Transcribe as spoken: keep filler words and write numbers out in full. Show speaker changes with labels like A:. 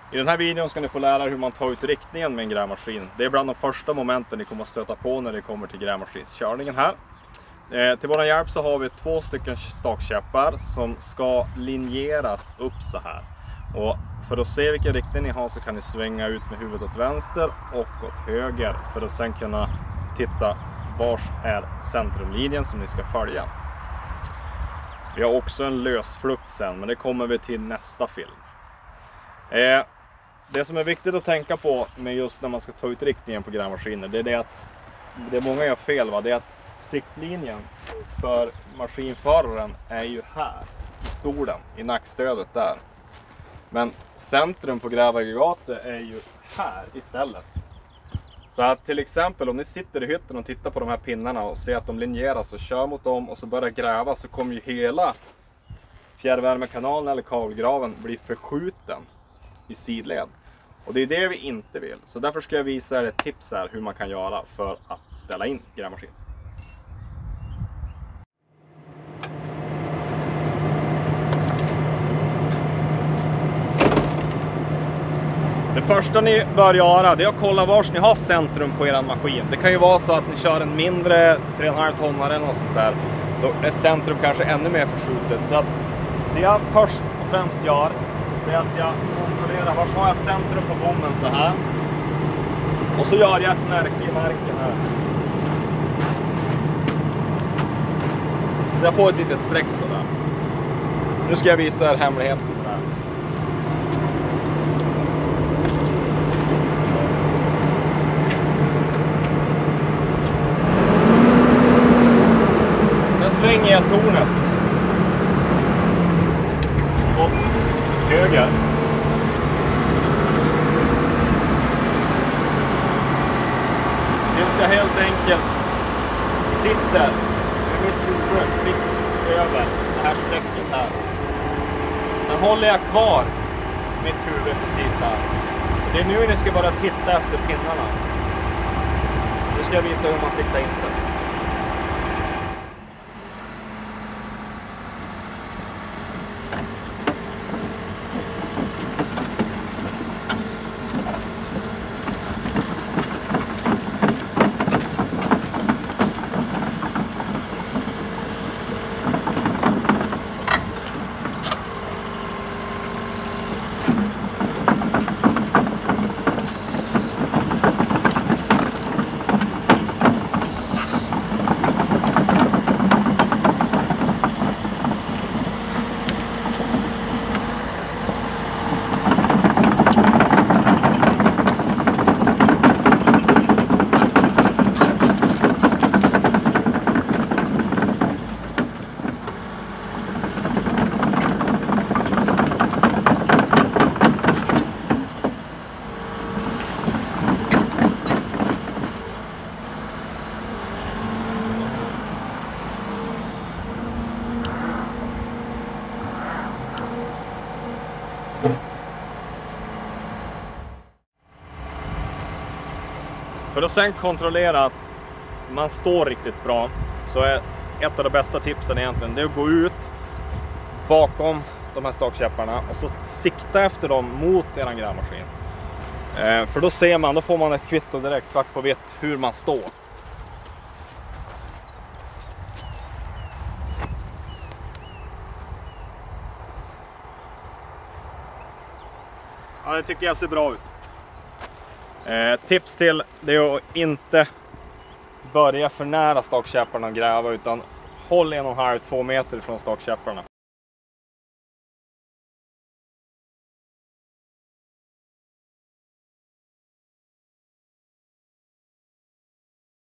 A: I den här videon ska ni få lära er hur man tar ut riktningen med en grävmaskin. Det är bland de första momenten ni kommer att stöta på när det kommer till grävmaskinskörningen här. Eh, till våran hjälp så har vi två stycken stakkäppar som ska linjeras upp så här. Och för att se vilken riktning ni har så kan ni svänga ut med huvudet åt vänster och åt höger för att sen kunna titta vars är centrumlinjen som ni ska följa. Vi har också en lösflukt sen, men det kommer vi till nästa film. Eh, det som är viktigt att tänka på med just när man ska ta ut riktningen på grävmaskiner, det är det att det många gör fel, va? Det är att siktlinjen för maskinföraren är ju här i stolen, i nackstödet där. Men centrum på grävaggregatet är ju här istället. Så att till exempel om ni sitter i hytten och tittar på de här pinnarna och ser att de linjeras och kör mot dem och så börjar gräva, så kommer ju hela fjärrvärmekanalen eller kabelgraven bli förskjuten i sidled. Och det är det vi inte vill. Så därför ska jag visa er ett tips här hur man kan göra för att ställa in grävmaskin. Det första ni bör göra det är att kolla vars ni har centrum på er maskin. Det kan ju vara så att ni kör en mindre tre komma fem tonnare eller något sånt där. Då är centrum kanske ännu mer förskjutet. Så att det jag först och främst gör det är att jag kontrollerar vars har jag centrum på bommen så här. Och så gör jag ett märke i marken här. Så jag får ett litet streck sådär. Nu ska jag visa er hemligheten på det här. Sen svänger jag tornet. Och höger. Tills jag helt enkelt sitter med mitt huvud fixt över det här strecket här. Sen håller jag kvar mitt huvud precis här. Det är nu ni ska bara titta efter pinnarna. Nu ska jag visa hur man siktar in sig. För att sen kontrollera att man står riktigt bra så är ett av de bästa tipsen egentligen det är att gå ut bakom de här stakkäpparna och så sikta efter dem mot er grävmaskin. Eh, för då ser man, då får man ett kvitto direkt svart på vitt hur man står. Ja, det tycker jag ser bra ut. Eh, tips till det är att inte börja för nära stakkäpparna och gräva utan håll en och en halv, två meter från stakkäpparna.